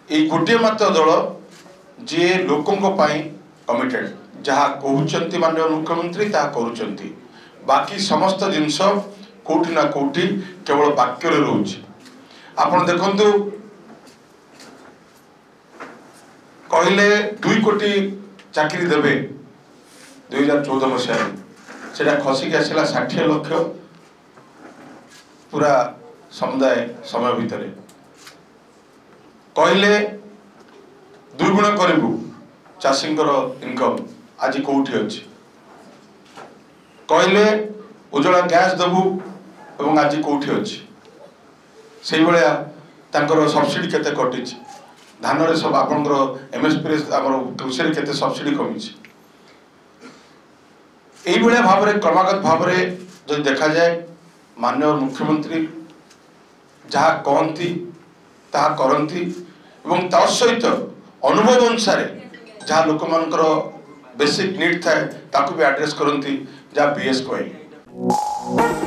ये गोटे मात्र दल जी लोकों कमिटेड जहाँ कहते माननीय मुख्यमंत्री ता करुँच बाकी समस्त जिनस कोटि ना कोटि केवल वाक्य रोच आपन देखंतु कहले 2 कोटी चाकरी देवे 2014 मसीह से खसिक आसला 60 लाख पूरा समुदाय समय भितर कहले 2 गुण करू चाषी इनकम आज कौटी अच्छी कहले उज्ज्वला गैस देबू और आज कौटी अच्छी से भाया सब्सिडी केते कटि धान रे सब आपंकर एमएसपी कृषि केते सब्सिडी कमी यही भाव में क्रमागत भाव में जो देखा जाए माननीय मुख्यमंत्री जहाँ कहती ताहा करती एवं ता सहित अनुभव अनुसार जहाँ लोक मानकर बेसिक नीड थाए ताकू भी एड्रेस करती जहाँ बीएस कहे।